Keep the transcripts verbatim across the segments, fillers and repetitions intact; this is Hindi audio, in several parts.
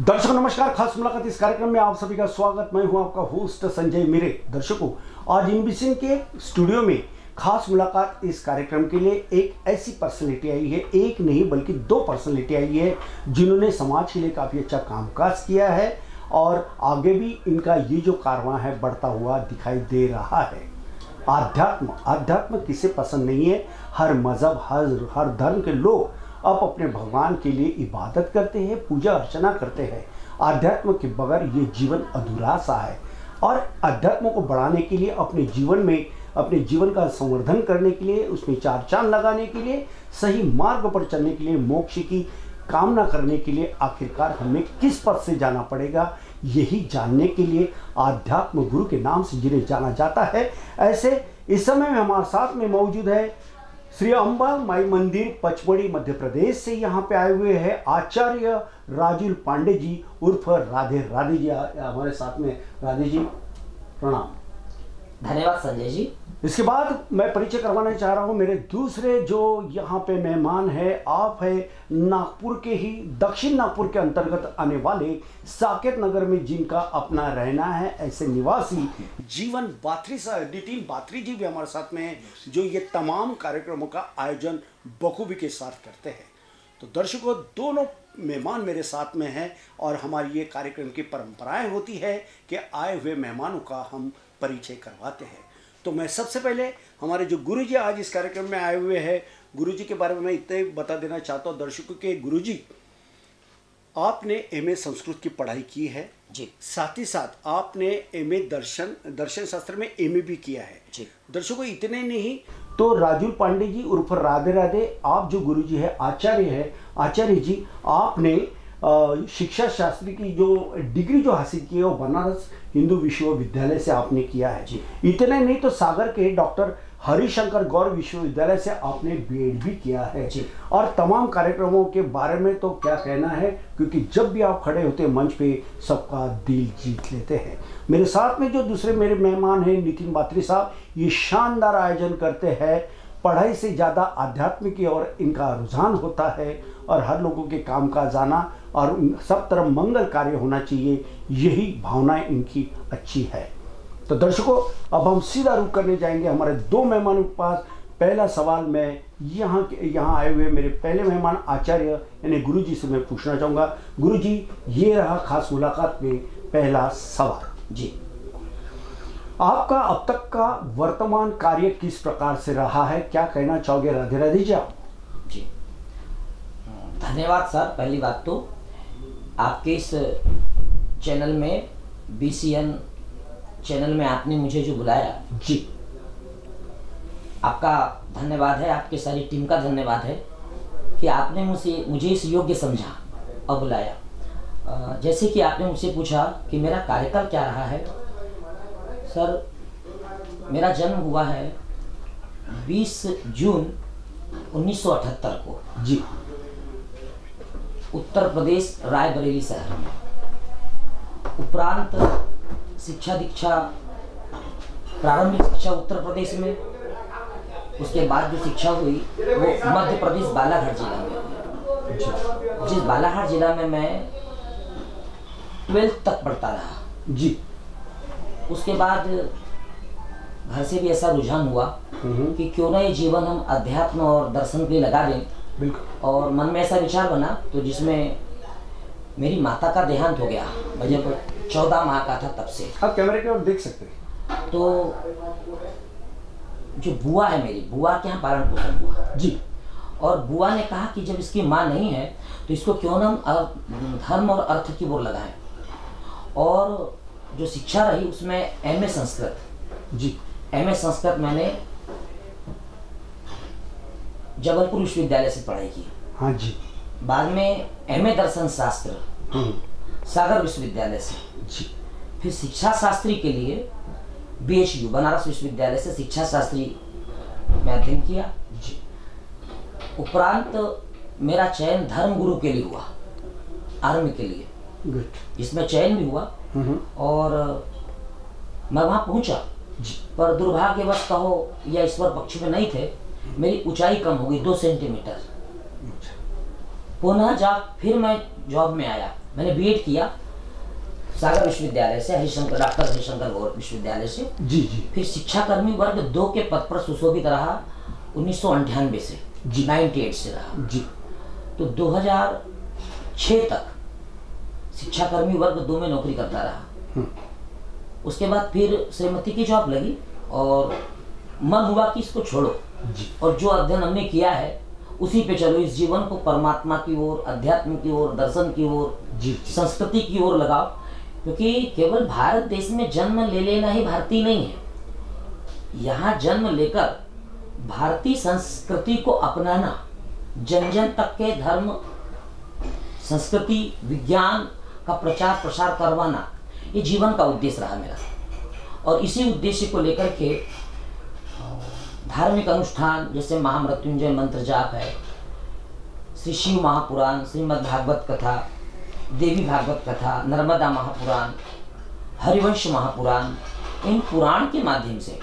दर्शकों नमस्कार। खास मुलाकात इस कार्यक्रम में आप सभी का स्वागत। मैं हूं आपका होस्ट संजय मिरे। दर्शकों, आज इनविजन के स्टूडियो में खास मुलाकात इस कार्यक्रम के लिए एक ऐसी पर्सनैलिटी आई है, एक नहीं बल्कि दो पर्सनैलिटी आई है जिन्होंने समाज के लिए काफ़ी अच्छा कामकाज किया है और आगे भी इनका ये जो कारवां है बढ़ता हुआ दिखाई दे रहा है। आध्यात्म आध्यात्म किसे पसंद नहीं है। हर मज़हब हर हर धर्म के लोग अब अपने भगवान के लिए इबादत करते हैं, पूजा अर्चना करते हैं। आध्यात्म के बगैर ये जीवन अधूरा सा है और अध्यात्म को बढ़ाने के लिए अपने जीवन में अपने जीवन का संवर्धन करने के लिए, उसमें चार चांद लगाने के लिए, सही मार्ग पर चलने के लिए, मोक्ष की कामना करने के लिए आखिरकार हमें किस पथ से जाना पड़ेगा, यही जानने के लिए आध्यात्म गुरु के नाम से जिन्हें जाना जाता है। ऐसे इस समय में हमारे साथ में मौजूद है श्री अंबा माई मंदिर पचमढ़ी मध्य प्रदेश से। यहाँ पे आए हुए हैं आचार्य राजुल पांडे जी उर्फ राधे। राधे जी हमारे साथ में। राधे जी प्रणाम। धन्यवाद संजय जी। इसके बाद मैं परिचय करवाना चाह रहा हूँ मेरे दूसरे जो यहाँ पे मेहमान है। आप है नागपुर के ही दक्षिण नागपुर के अंतर्गत आने वाले साकेत नगर में जिनका अपना रहना है, ऐसे निवासी जीवन बात्री साहब, नितिन बात्री जी भी हमारे साथ में है जो ये तमाम कार्यक्रमों का आयोजन बखूबी के साथ करते हैं। तो दर्शकों, दोनों मेहमान मेरे साथ में हैं और हमारी ये कार्यक्रम की परंपराएं होती है कि आए हुए मेहमानों का हम परिचय करवाते हैं। तो मैं सबसे पहले हमारे जो गुरुजी आज इस कार्यक्रम में आए हुए हैं, गुरुजी के बारे में मैं इतना ही बता देना चाहता हूँ दर्शकों के। गुरुजी, आपने एमए संस्कृत की पढ़ाई की है जी, साथ ही साथ आपने एमए दर्शन दर्शन शास्त्र में एमए भी किया है जी। दर्शकों, इतने नहीं तो राजुल पांडे जी उर्फ राधे राधे, आप जो गुरुजी है आचार्य है। आचार्य जी, आपने शिक्षा शास्त्री की जो डिग्री जो हासिल की है वो बनारस हिंदू विश्वविद्यालय से आपने किया है जी। इतने नहीं तो सागर के डॉक्टर हरिशंकर गौर विश्वविद्यालय से आपने बीएड भी किया है जी। और तमाम कार्यक्रमों के बारे में तो क्या कहना है, क्योंकि जब भी आप खड़े होते हैं मंच पे सबका दिल जीत लेते हैं। मेरे साथ में जो दूसरे मेरे मेहमान हैं नितिन बात्री साहब, ये शानदार आयोजन करते हैं। पढ़ाई से ज़्यादा आध्यात्म की ओर इनका रुझान होता है और हर लोगों के काम का जाना और सब तरफ मंगल कार्य होना चाहिए, यही भावनाएं इनकी अच्छी है। तो दर्शकों, अब हम सीधा रुख करने जाएंगे हमारे दो मेहमानों के पास। पहला सवाल मैं यहाँ के यहाँ आए हुए मेरे पहले मेहमान आचार्य यानी गुरुजी से मैं पूछना चाहूँगा। गुरुजी, ये रहा खास मुलाकात में पहला सवाल जी। आपका अब तक का वर्तमान कार्य किस प्रकार से रहा है, क्या कहना चाहोगे? राधे राधे जी आप। जी धन्यवाद सर। पहली बात तो आपके इस चैनल में बीसीएन चैनल में आपने मुझे जो बुलाया जी, आपका धन्यवाद है, आपके सारी टीम का धन्यवाद है कि आपने मुझे मुझे इस योग्य समझा और बुलाया। जैसे कि आपने मुझसे पूछा कि मेरा कार्यकाल क्या रहा है। सर, मेरा जन्म हुआ है बीस जून उन्नीस सौ अठहत्तर को जी, उत्तर प्रदेश रायबरेली शहर में। उपरांत शिक्षा दीक्षा, प्रारंभिक शिक्षा उत्तर प्रदेश में, उसके बाद जो शिक्षा हुई वो मध्य प्रदेश बालाघाट जिला में हुई। जिस बालाघाट जिला में मैं ट्वेल्थ तक पढ़ता रहा जी। उसके बाद घर से भी ऐसा रुझान हुआ कि क्यों ना ये जीवन हम अध्यात्म और दर्शन के लिए लगा दें। बिल्कुल। और मन में ऐसा विचार बना तो जिसमें मेरी माता का देहांत हो गया। मैं जब चौदह माह का था तब से। आप कैमरे की ओर देख सकते हैं। तो जो बुआ है मेरी, बुआ के यहाँ पालन पोषण हुआ जी। और बुआ ने कहा कि जब इसकी माँ नहीं है तो इसको क्यों ना हम धर्म और अर्थ की ओर लगाएं। और जो शिक्षा रही उसमें एमए संस्कृत जी, एमए संस्कृत मैंने जबलपुर विश्वविद्यालय से पढ़ाई की। हाँ जी। बाद में एमए दर्शन शास्त्र सागर विश्वविद्यालय से जी। फिर शिक्षा शास्त्री के लिए बीएचयू बनारस विश्वविद्यालय से शिक्षा शास्त्री में अध्ययन किया जी। उपरांत मेरा चयन धर्म गुरु के लिए हुआ, आर्मी के लिए। गुड। इसमें चयन भी हुआ और मैं वहाँ पहुँचा, पर दुर्भाग्यवश कहो या ईश्वर पक्ष में नहीं थे, मेरी ऊंचाई कम हो गई दो सेंटीमीटर। पुनः जा फिर मैं जॉब में आया मैंने बीएड किया सागर विश्वविद्यालय से, हरिशंकर डॉक्टर हरिशंकर गौर विश्वविद्यालय से। जी जी। फिर शिक्षाकर्मी वर्ग दो के पद पर सुशोभित रहा उन्नीस सौ अंठानवे से, जी अट्ठानवे से रहा जी। तो दो हज़ार छह तक शिक्षाकर्मी वर्ग दो में नौकरी करता रहा। उसके बाद फिर श्रीमती की जॉब लगी और मन हुआ कि इसको छोड़ो और जो अध्ययन हमने किया है उसी पे चलो, इस जीवन को परमात्मा की ओर, अध्यात्म की ओर, दर्शन की ओर, संस्कृति की ओर लगाओ। क्योंकि केवल भारत देश में जन्म ले लेना ही भारतीय नहीं है, यहाँ जन्म लेकर भारतीय संस्कृति को अपनाना, जन जन तक के धर्म, संस्कृति, विज्ञान का प्रचार प्रसार करवाना, ये जीवन का उद्देश्य रहा मेरा। और इसी उद्देश्य को लेकर के धार्मिक अनुष्ठान जैसे महामृत्युंजय मंत्र जाप है, श्री शिव महापुराण, श्रीमद् भागवत कथा, देवी भागवत कथा, नर्मदा महापुराण, हरिवंश महापुराण, इन पुराण के माध्यम से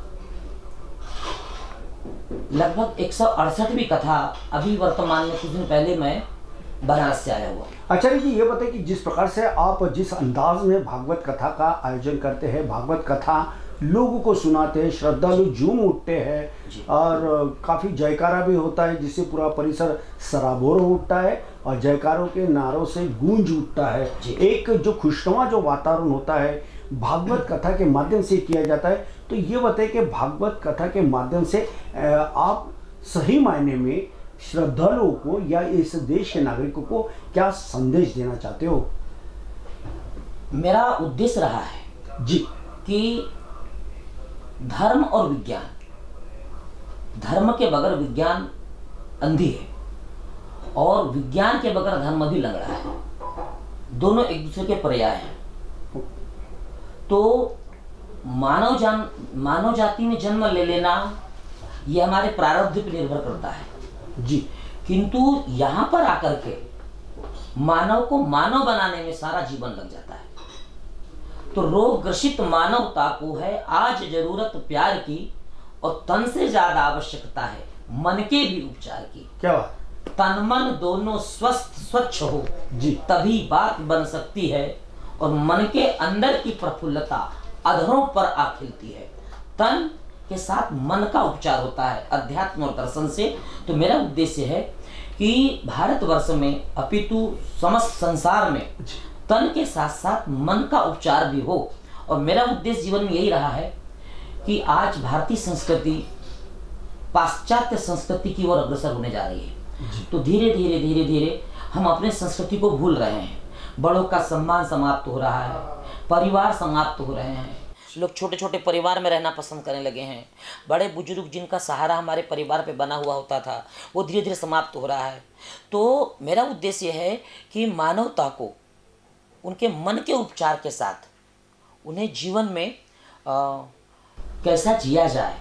लगभग एक सौ अड़सठवीं कथा अभी वर्तमान में कुछ दिन पहले मैं बनारस से आया हुआ। आचार्य जी ये बताइए कि जिस प्रकार से आप जिस अंदाज में भागवत कथा का आयोजन करते हैं, भागवत कथा लोगों को सुनाते हैं, श्रद्धालु झूम उठते हैं और काफ़ी जयकारा भी होता है जिससे पूरा परिसर सराबोर उठता है और जयकारों के नारों से गूंज उठता है। एक जो खुशनुमा जो वातावरण होता है भागवत कथा के माध्यम से किया जाता है। तो ये बताइए कि भागवत कथा के माध्यम से आप सही मायने में श्रद्धालुओं को या इस देश के नागरिकों को क्या संदेश देना चाहते हो? मेरा उद्देश्य रहा है जी कि धर्म और विज्ञान, धर्म के बगैर विज्ञान अंधी है और विज्ञान के बगैर धर्म भी लंगड़ा है, दोनों एक दूसरे के पर्याय हैं। तो मानव जान मानव जाति में जन्म ले लेना ये हमारे प्रारब्ध पर निर्भर करता है जी, किंतु यहाँ पर आकर के मानव को मानव बनाने में सारा जीवन लग जाता है। तो रोग ग्रसित मानवता को है आज जरूरत प्यार की और तन से ज्यादा आवश्यकता है मन के भी उपचार की। क्या बात? तन मन दोनों स्वस्थ स्वच्छ हो जी, तभी बात बन सकती है और मन के अंदर की प्रफुल्लता अधरों पर आ खिलती है। तन के साथ मन का उपचार होता है अध्यात्म और दर्शन से। तो मेरा उद्देश्य है कि भारतवर्ष में अपितु समस्त संसार में तन के साथ साथ मन का उपचार भी हो। और मेरा उद्देश्य जीवन में यही रहा है कि आज भारतीय संस्कृति पाश्चात्य संस्कृति की ओर अग्रसर होने जा रही है। तो धीरे धीरे धीरे धीरे हम अपने संस्कृति को भूल रहे हैं, बड़ों का सम्मान समाप्त हो रहा है, परिवार समाप्त हो रहे हैं, लोग छोटे छोटे परिवार में रहना पसंद करने लगे हैं, बड़े बुजुर्ग जिनका सहारा हमारे परिवार पे बना हुआ होता था वो धीरे धीरे समाप्त हो रहा है। तो मेरा उद्देश्य है कि मानवता को उनके मन के उपचार के साथ उन्हें जीवन में आ, कैसा जिया जाए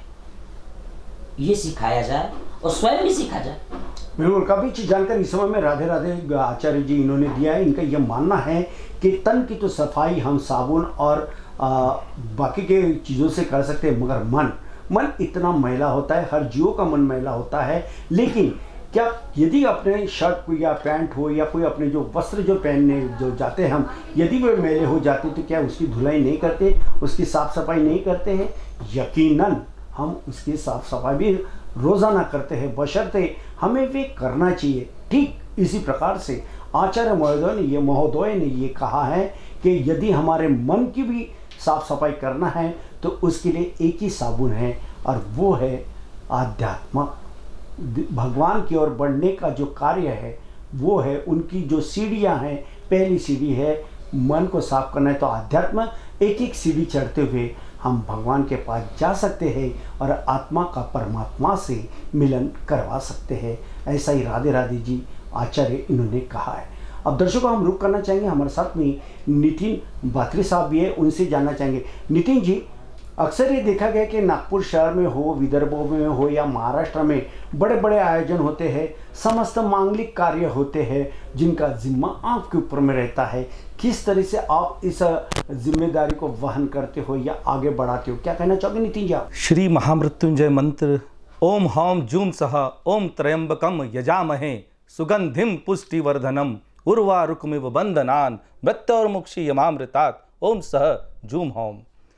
ये सिखाया जाए और स्वयं भी सीखा जाए। बिल्कुल, काफ़ी चीज़ जानकर इस समय में राधे राधे आचार्य जी इन्होंने दिया है। इनका यह मानना है कि तन की तो सफाई हम साबुन और आ, बाकी के चीज़ों से कर सकते हैं, मगर मन मन इतना मैला होता है, हर जीवों का मन मैला होता है। लेकिन क्या यदि अपने शर्ट को या पैंट हो या कोई अपने जो वस्त्र जो पहनने जो जाते हैं हम, यदि वे मैले हो जाते तो क्या उसकी धुलाई नहीं करते, उसकी साफ़ सफाई नहीं करते हैं? यकीनन हम उसकी साफ़ सफाई भी रोज़ाना करते हैं, बशर्ते हमें वे करना चाहिए। ठीक इसी प्रकार से आचार्य महोदय ने ये महोदय ने ये कहा है कि यदि हमारे मन की भी साफ सफाई करना है तो उसके लिए एक ही साबुन है और वो है आध्यात्म। भगवान की ओर बढ़ने का जो कार्य है वो है, उनकी जो सीढ़ियाँ हैं, पहली सीढ़ी है मन को साफ करना है। तो आध्यात्म एक एक सीढ़ी चढ़ते हुए हम भगवान के पास जा सकते हैं और आत्मा का परमात्मा से मिलन करवा सकते हैं। ऐसा ही राधे राधे जी आचार्य इन्होंने कहा है। अब दर्शकों हम रुक करना चाहेंगे, हमारे साथ में नितिन बात्री साहब भी है, उनसे जानना चाहेंगे। नितिन जी, अक्सर ये देखा गया कि नागपुर शहर में हो, विदर्भों में हो या महाराष्ट्र में बड़े बड़े आयोजन होते हैं, समस्त मांगलिक कार्य होते हैं जिनका जिम्मा आपके ऊपर में रहता है। किस तरह से आप इस जिम्मेदारी को वहन करते हो या आगे बढ़ाते हो, क्या कहना चाहोगे नितिन जी आप? श्री महामृत्युंजय मंत्र ओम हौम जूम सह ओम त्रयंबकम यजामहे सुगंधिम पुष्टिवर्धनम उर्वा रुक्मिव बंधनान मृत्योर्मुक्षि यमामृतात् ओम सह जूम होम।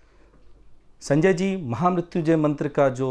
संजय जी, महामृत्युंजय मंत्र का जो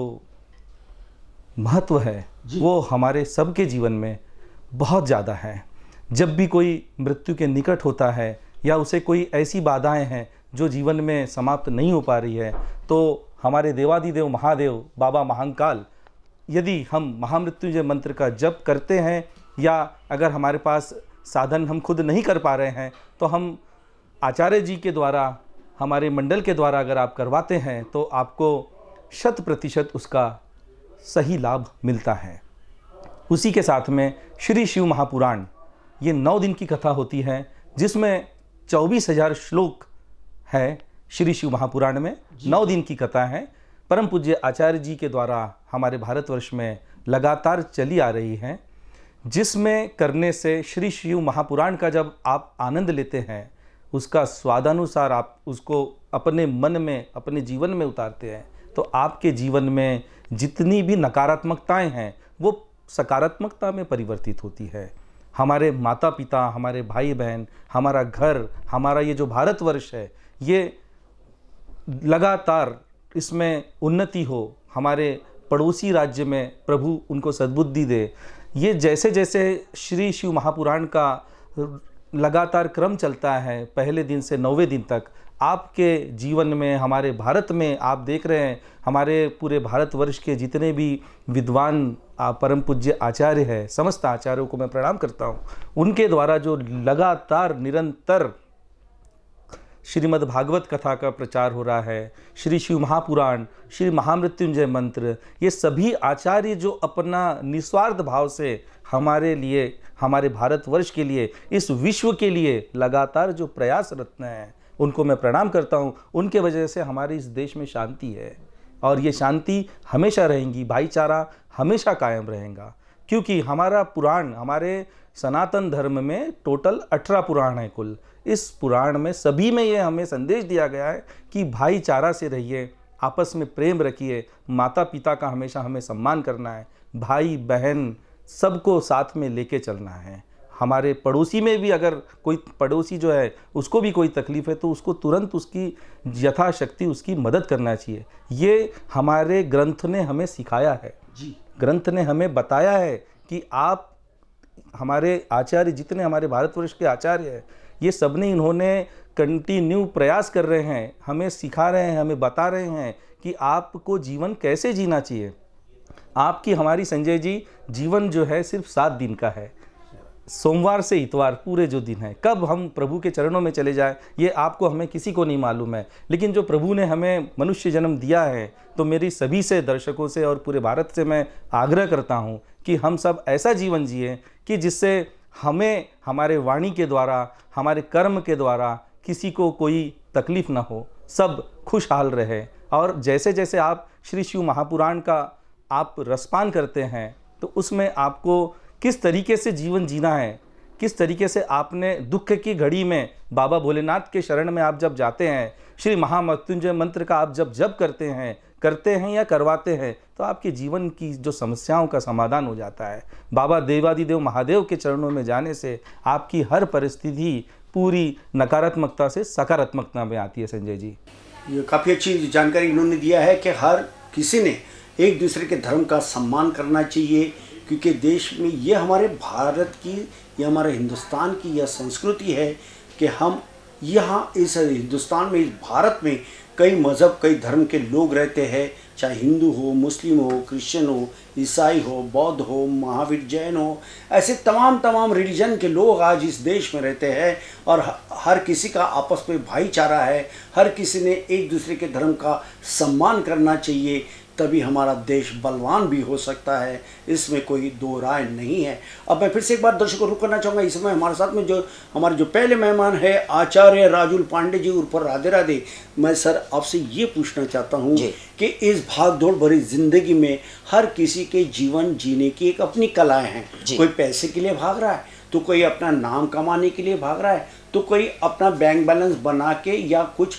महत्व है वो हमारे सबके जीवन में बहुत ज़्यादा है। जब भी कोई मृत्यु के निकट होता है या उसे कोई ऐसी बाधाएं हैं जो जीवन में समाप्त नहीं हो पा रही है, तो हमारे देवादिदेव महादेव बाबा महाकाल, यदि हम महामृत्युंजय मंत्र का जप करते हैं या अगर हमारे पास साधन हम खुद नहीं कर पा रहे हैं तो हम आचार्य जी के द्वारा, हमारे मंडल के द्वारा अगर आप करवाते हैं तो आपको शत प्रतिशत उसका सही लाभ मिलता है। उसी के साथ में श्री शिव महापुराण, ये नौ दिन की कथा होती है जिसमें चौबीस हजार श्लोक है। श्री शिव महापुराण में नौ दिन की कथा है, परम पूज्य आचार्य जी के द्वारा हमारे भारतवर्ष में लगातार चली आ रही है, जिसमें करने से श्री शिव महापुराण का जब आप आनंद लेते हैं, उसका स्वादानुसार आप उसको अपने मन में, अपने जीवन में उतारते हैं, तो आपके जीवन में जितनी भी नकारात्मकताएं हैं वो सकारात्मकता में परिवर्तित होती है। हमारे माता पिता, हमारे भाई बहन, हमारा घर, हमारा ये जो भारतवर्ष है, ये लगातार इसमें उन्नति हो, हमारे पड़ोसी राज्य में प्रभु उनको सद्बुद्धि दे। ये जैसे जैसे श्री शिव महापुराण का लगातार क्रम चलता है, पहले दिन से नौवें दिन तक, आपके जीवन में, हमारे भारत में आप देख रहे हैं, हमारे पूरे भारतवर्ष के जितने भी विद्वान परम पूज्य आचार्य हैं, समस्त आचार्यों को मैं प्रणाम करता हूँ। उनके द्वारा जो लगातार निरंतर श्रीमद् भागवत कथा का प्रचार हो रहा है, श्री शिव महापुराण, श्री महामृत्युंजय मंत्र, ये सभी आचार्य जो अपना निस्वार्थ भाव से हमारे लिए, हमारे भारतवर्ष के लिए, इस विश्व के लिए लगातार जो प्रयासरत हैं, उनको मैं प्रणाम करता हूँ। उनके वजह से हमारे इस देश में शांति है और ये शांति हमेशा रहेंगी, भाईचारा हमेशा कायम रहेगा, क्योंकि हमारा पुराण, हमारे सनातन धर्म में टोटल अठारह पुराण है कुल। इस पुराण में सभी में ये हमें संदेश दिया गया है कि भाईचारा से रहिए, आपस में प्रेम रखिए, माता पिता का हमेशा हमें सम्मान करना है, भाई बहन सबको साथ में लेके चलना है। हमारे पड़ोसी में भी अगर कोई पड़ोसी जो है उसको भी कोई तकलीफ़ है तो उसको तुरंत उसकी यथाशक्ति उसकी मदद करना चाहिए। ये हमारे ग्रंथ ने हमें सिखाया है जी। ग्रंथ ने हमें बताया है कि आप, हमारे आचार्य जितने हमारे भारतवर्ष के आचार्य हैं, ये सब ने, इन्होंने कंटिन्यू प्रयास कर रहे हैं, हमें सिखा रहे हैं, हमें बता रहे हैं कि आपको जीवन कैसे जीना चाहिए। आपकी, हमारी संजय जी, जीवन जो है सिर्फ सात दिन का है, सोमवार से इतवार पूरे जो दिन है, कब हम प्रभु के चरणों में चले जाएं ये आपको, हमें किसी को नहीं मालूम है। लेकिन जो प्रभु ने हमें मनुष्य जन्म दिया है, तो मेरी सभी से, दर्शकों से और पूरे भारत से मैं आग्रह करता हूं कि हम सब ऐसा जीवन जिए कि जिससे हमें, हमारे वाणी के द्वारा, हमारे कर्म के द्वारा किसी को कोई तकलीफ ना हो, सब खुशहाल रहे। और जैसे जैसे आप श्री शिव महापुराण का आप रसपान करते हैं तो उसमें आपको किस तरीके से जीवन जीना है, किस तरीके से आपने दुख की घड़ी में बाबा भोलेनाथ के शरण में आप जब जाते हैं, श्री महामृत्युंजय मंत्र का आप जब जप करते हैं करते हैं या करवाते हैं, तो आपके जीवन की जो समस्याओं का समाधान हो जाता है। बाबा देवादिदेव महादेव के चरणों में जाने से आपकी हर परिस्थिति पूरी नकारात्मकता से सकारात्मकता में आती है। संजय जी, ये काफ़ी अच्छी जानकारी इन्होंने दिया है कि हर किसी ने एक दूसरे के धर्म का सम्मान करना चाहिए, क्योंकि देश में ये हमारे भारत की, ये हमारे हिंदुस्तान की यह संस्कृति है कि हम यहाँ इस हिंदुस्तान में, इस भारत में कई मज़हब, कई धर्म के लोग रहते हैं, चाहे हिंदू हो, मुस्लिम हो, क्रिश्चियन हो, ईसाई हो, बौद्ध हो, महावीर, जैन हो, ऐसे तमाम तमाम रिलीजन के लोग आज इस देश में रहते हैं और हर किसी का आपस में भाईचारा है। हर किसी ने एक दूसरे के धर्म का सम्मान करना चाहिए, तभी हमारा देश बलवान भी हो सकता है, इसमें कोई दो राय नहीं है। अब मैं फिर से एक बार दर्शकों को रुक करना चाहूँगा। इस समय हमारे साथ में जो हमारे जो पहले मेहमान है आचार्य राजुल पांडे जी उर्फ राधे राधे। मैं सर आपसे ये पूछना चाहता हूँ कि इस भाग दौड़ भरी जिंदगी में हर किसी के जीवन जीने की एक अपनी कलाएँ हैं। कोई पैसे के लिए भाग रहा है, तो कोई अपना नाम कमाने के लिए भाग रहा है, तो कोई अपना बैंक बैलेंस बना के या कुछ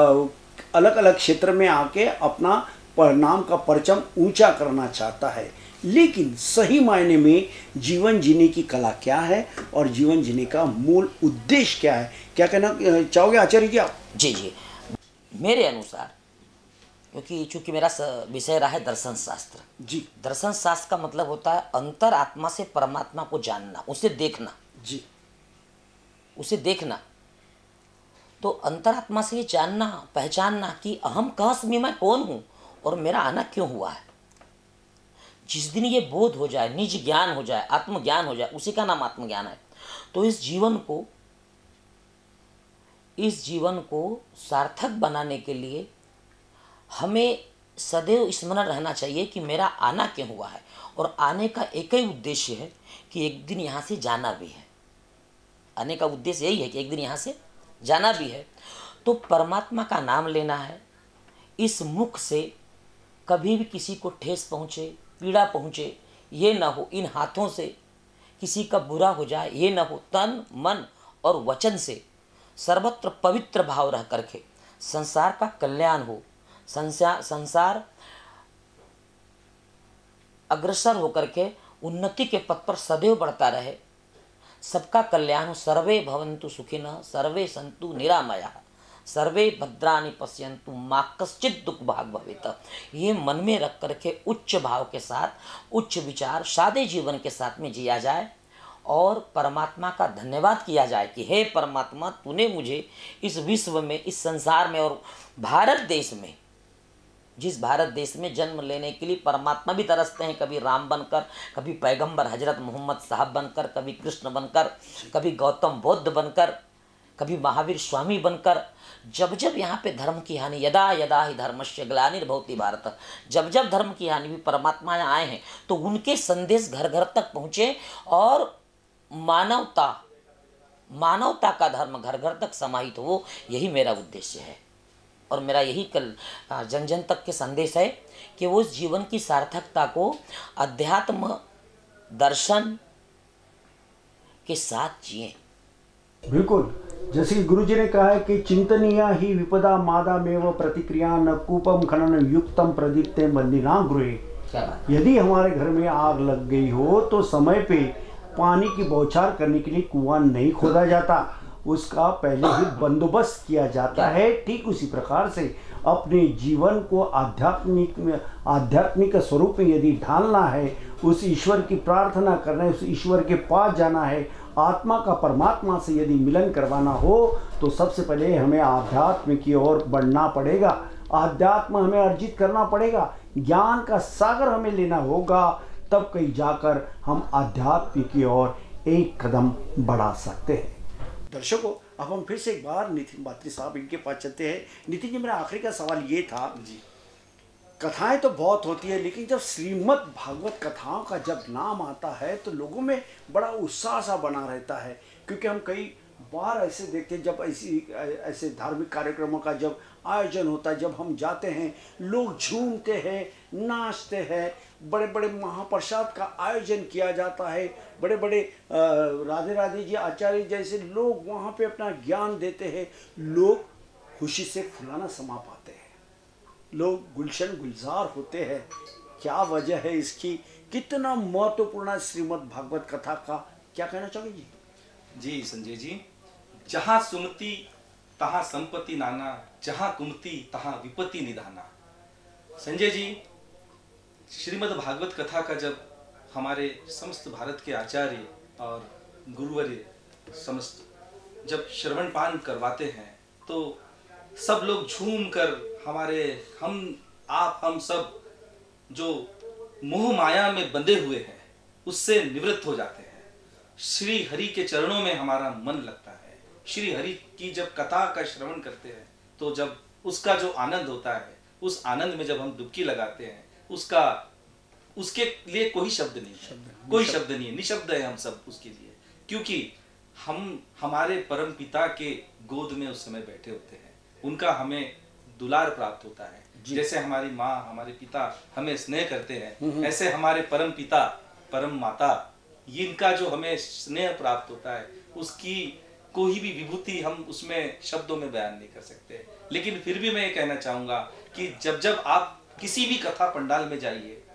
अलग अलग क्षेत्र में आके अपना नाम का परचम ऊंचा करना चाहता है। लेकिन सही मायने में जीवन जीने की कला क्या है और जीवन जीने का मूल उद्देश्य क्या है, क्या कहना चाहोगे आचार्य जी आप? जी जी, मेरे अनुसार, क्योंकि चूंकि मेरा विषय रहा है दर्शन शास्त्र जी, दर्शन शास्त्र का मतलब होता है अंतर आत्मा से परमात्मा को जानना, उसे देखना जी, उसे देखना। तो अंतरात्मा से ये जानना, पहचानना कि अहम कहस्मि, मैं कौन हूँ और मेरा आना क्यों हुआ है। जिस दिन ये बोध हो जाए, निज ज्ञान हो जाए, आत्मज्ञान हो जाए, उसी का नाम आत्मज्ञान है। तो इस जीवन को इस जीवन को सार्थक बनाने के लिए हमें सदैव स्मरण रहना चाहिए कि मेरा आना क्यों हुआ है, और आने का एक ही उद्देश्य है कि एक दिन यहाँ से जाना भी है। आने का उद्देश्य यही है कि एक दिन यहाँ से जाना भी है। तो परमात्मा का नाम लेना है। इस मुख से कभी भी किसी को ठेस पहुँचे, पीड़ा पहुँचे, ये न हो। इन हाथों से किसी का बुरा हो जाए, ये न हो। तन, मन और वचन से सर्वत्र पवित्र भाव रह करके संसार का कल्याण हो, संसार संसार अग्रसर होकर के उन्नति के पथ पर सदैव बढ़ता रहे, सबका कल्याण हो। सर्वे भवन्तु सुखिनः, सर्वे सन्तु निरामयाः, सर्वे भद्राणि पश्यन्तु मा कश्चित् दुःख भाग भवेत्। ये मन में रख करके उच्च भाव के साथ, उच्च विचार, सादे जीवन के साथ में जिया जाए और परमात्मा का धन्यवाद किया जाए कि हे परमात्मा, तूने मुझे इस विश्व में, इस संसार में और भारत देश में, जिस भारत देश में जन्म लेने के लिए परमात्मा भी तरसते हैं, कभी राम बनकर, कभी पैगंबर हजरत मोहम्मद साहब बनकर, कभी कृष्ण बनकर, कभी गौतम बुद्ध बनकर, कभी महावीर स्वामी बनकर। जब जब यहाँ पे धर्म की हानि, यदा यदा ही धर्मस्य ग्लानिर्भवति भारत, जब जब धर्म की हानि भी परमात्मा यहाँ आए हैं तो उनके संदेश घर घर तक पहुँचे और मानवता मानवता का धर्म घर घर तक समाहित हो। यही मेरा उद्देश्य है और मेरा यही कल जन जन तक के संदेश है कि वो उस जीवन की सार्थकता को अध्यात्म दर्शन के साथ जिए। बिल्कुल, जैसे कि गुरु जी ने कहा है कि चिंतनीय ही विपदा मादामेव प्रतिक्रिया न कूपम खनन युक्तम प्रदीप्ते मंदिना गृहे। यदि हमारे घर में आग लग गई हो तो समय पे पानी की बौछार करने के लिए कुआं नहीं खोदा जाता, उसका पहले ही बंदोबस्त किया जाता है। ठीक उसी प्रकार से अपने जीवन को आध्यात्मिक आध्यात्मिक स्वरूप में यदि ढालना है, उस ईश्वर की प्रार्थना करना है, उस ईश्वर के पास जाना है, आत्मा का परमात्मा से यदि मिलन करवाना हो तो सबसे पहले हमें आध्यात्म की ओर बढ़ना पड़ेगा। आध्यात्म हमें अर्जित करना पड़ेगा, ज्ञान का सागर हमें लेना होगा, तब कहीं जाकर हम आध्यात्म की ओर एक कदम बढ़ा सकते हैं। दर्शकों, अब हम फिर से एक बार नितिन बात्री साहब इनके पास चलते हैं। नितिन जी, मेरा आखिरी का सवाल ये था जी, कथाएं तो बहुत होती है, लेकिन जब श्रीमद् भागवत कथाओं का जब नाम आता है तो लोगों में बड़ा उत्साह सा बना रहता है, क्योंकि हम कई बार ऐसे देखते हैं जब ऐसी ऐसे धार्मिक कार्यक्रमों का जब आयोजन होता है, जब हम जाते हैं, लोग झूमते हैं, नाचते हैं, बड़े बड़े महाप्रसाद का आयोजन किया जाता है, बड़े बड़े राधे राधे जी आचार्य जैसे लोग वहाँ पे अपना ज्ञान देते हैं, लोग खुशी से फुलाना समा पाते हैं, लोग गुलशन गुलजार होते हैं। क्या वजह है इसकी? कितना महत्वपूर्ण श्रीमद् भागवत कथा का, क्या कहना चाहोगे जी? जी संजय जी, जहाँ सुमति तहाँ संपत्ति नाना, जहाँ कुमति तहाँ विपत्ति निधाना। संजय जी, श्रीमद् भागवत कथा का जब हमारे समस्त भारत के आचार्य और गुरुवर्य समस्त जब श्रवण पान करवाते हैं तो सब लोग झूम कर हमारे हम आप हम सब जो मोह माया में बंधे हुए हैं उससे निवृत्त हो जाते हैं। श्री हरि के चरणों में हमारा मन लगता है। श्री हरि की जब कथा का श्रवण करते हैं तो जब उसका जो आनंद होता है, उस आनंद में जब हम डुबकी लगाते हैं, उसका उसके लिए कोई शब्द नहीं है, कोई शब्द नहीं है, निशब्द है हम सब उसके लिए, क्योंकि हम हमारे परम पिता के गोद में उस समय बैठे होते हैं, उनका हमें दुलार प्राप्त होता है। जैसे हमारी माँ हमारे पिता हमें स्नेह करते हैं, ऐसे हमारे परम पिता परम माता इनका जो हमें स्नेह प्राप्त होता है, उसकी कोई भी विभूति हम उसमें शब्दों में बयान नहीं कर सकते। लेकिन फिर भी मैं ये कहना चाहूँगा कि जब जब आप किसी भी कथा पंडाल में जाइए,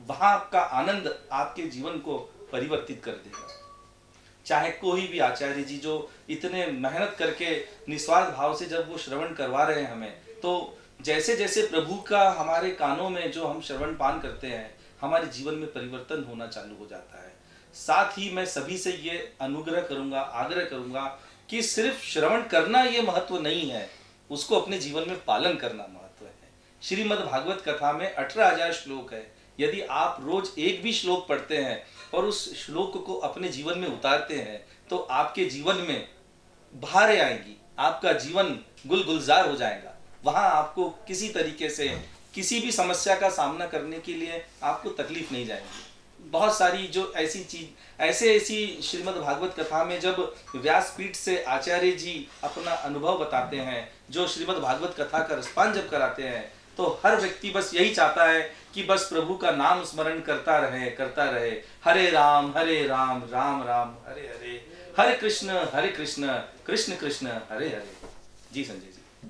वहाँ आपका आनंद आपके जीवन को परिवर्तित कर देगा। चाहे कोई भी आचार्य जी जो इतने मेहनत करके निस्वार्थ भाव से जब वो श्रवण करवा रहे हैं हमें, तो जैसे जैसे प्रभु का हमारे कानों में जो हम श्रवण पान करते हैं, हमारे जीवन में परिवर्तन होना चालू हो जाता है। साथ ही मैं सभी से ये अनुग्रह करूंगा, आग्रह करूंगा कि सिर्फ श्रवण करना ये महत्व नहीं है, उसको अपने जीवन में पालन करना महत्व है। श्रीमद् भागवत कथा में अठारह हजार श्लोक है। यदि आप रोज एक भी श्लोक पढ़ते हैं और उस श्लोक को अपने जीवन में उतारते हैं, तो आपके जीवन में बहारें आएंगी, आपका जीवन गुल गुलजार हो जाएगा। वहां आपको किसी तरीके से किसी भी समस्या का सामना करने के लिए आपको तकलीफ नहीं जाएगी। बहुत सारी जो ऐसी चीज ऐसे ऐसी श्रीमद् भागवत कथा में जब व्यासपीठ से आचार्य जी अपना अनुभव बताते हैं, जो श्रीमद् भागवत कथा का रसपान जब कराते हैं, तो हर व्यक्ति बस यही चाहता है कि बस प्रभु का नाम स्मरण करता रहे करता रहे हरे राम हरे राम राम राम हरे हरे, हरे कृष्ण हरे कृष्ण कृष्ण कृष्ण हरे हरे। जी संजय जी।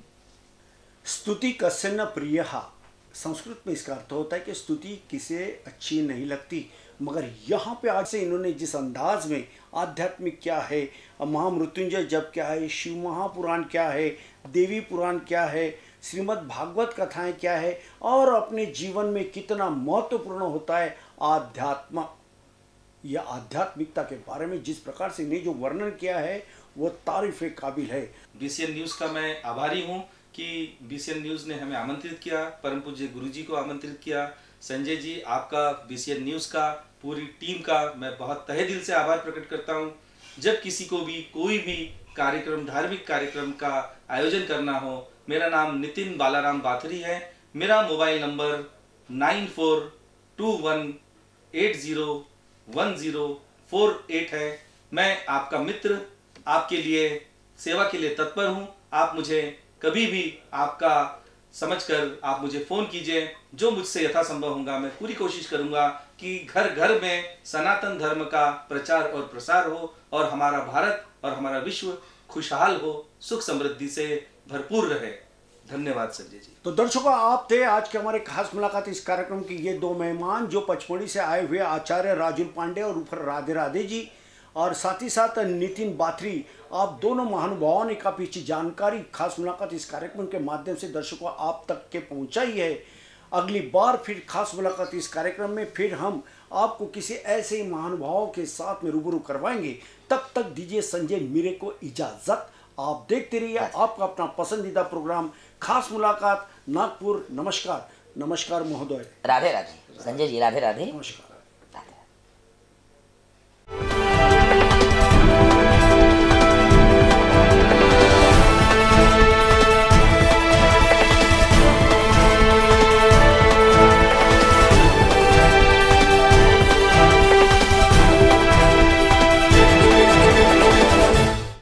स्तुति कस्य न प्रियः, संस्कृत में इसका अर्थ होता है कि स्तुति किसे अच्छी नहीं लगती, मगर यहाँ पे आज से इन्होंने जिस अंदाज में आध्यात्मिक क्या है, महामृत्युंजय जप क्या है, शिव महापुराण क्या है, देवी पुराण क्या है, श्रीमद् भागवत कथाएं क्या है, और अपने जीवन में कितना महत्वपूर्ण होता है आध्यात्म, यह आध्यात्मिकता के बारे में जिस प्रकार से इन्हें जो वर्णन किया है वो तारीफ काबिल है। बीसीएन न्यूज़ का मैं आभारी हूँ कि बीसीएन न्यूज़ ने हमें आमंत्रित किया, परम पूज्य गुरुजी को आमंत्रित किया। संजय जी, आपका बीसीएन न्यूज़ का पूरी टीम का मैं बहुत तहे दिल से आभार प्रकट करता हूँ। जब किसी को भी कोई भी कार्यक्रम, धार्मिक कार्यक्रम का आयोजन करना हो, मेरा नाम नितिन बालाराम बाथरी है। मेरा mobile number nine four two one eight zero one zero four eight है। मैं आपका मित्र, आपके लिए सेवा के लिए तत्पर हूँ। आप मुझे कभी भी आपका समझकर आप मुझे फ़ोन कीजिए, जो मुझसे यथासंभव होगा मैं पूरी कोशिश करूँगा कि घर घर में सनातन धर्म का प्रचार और प्रसार हो और हमारा भारत और हमारा विश्व खुशहाल हो, सुख समृद्धि से भरपूर रहे। धन्यवाद संजय जी। तो दर्शकों, आप थे आज के हमारे खास मुलाकात इस कार्यक्रम की ये दो मेहमान जो पचमढ़ी से आए हुए आचार्य राजुल पांडे और ऊपर राधे राधे जी, और साथ ही साथ नितिन बाथरी। आप दोनों महानुभावों ने काफ़ी अच्छी जानकारी खास मुलाकात इस कार्यक्रम के माध्यम से दर्शकों आप तक के पहुंचाई है। अगली बार फिर खास मुलाकात इस कार्यक्रम में फिर हम आपको किसी ऐसे ही महानुभावों के साथ में रूबरू करवाएंगे। तब तक दीजिए संजय मीरे को इजाज़त। आप देखते रहिए आपका अपना पसंदीदा प्रोग्राम खास मुलाकात नागपुर। नमस्कार। नमस्कार महोदय। राधे राधे संजय जी, राधे राधे। नमस्कार।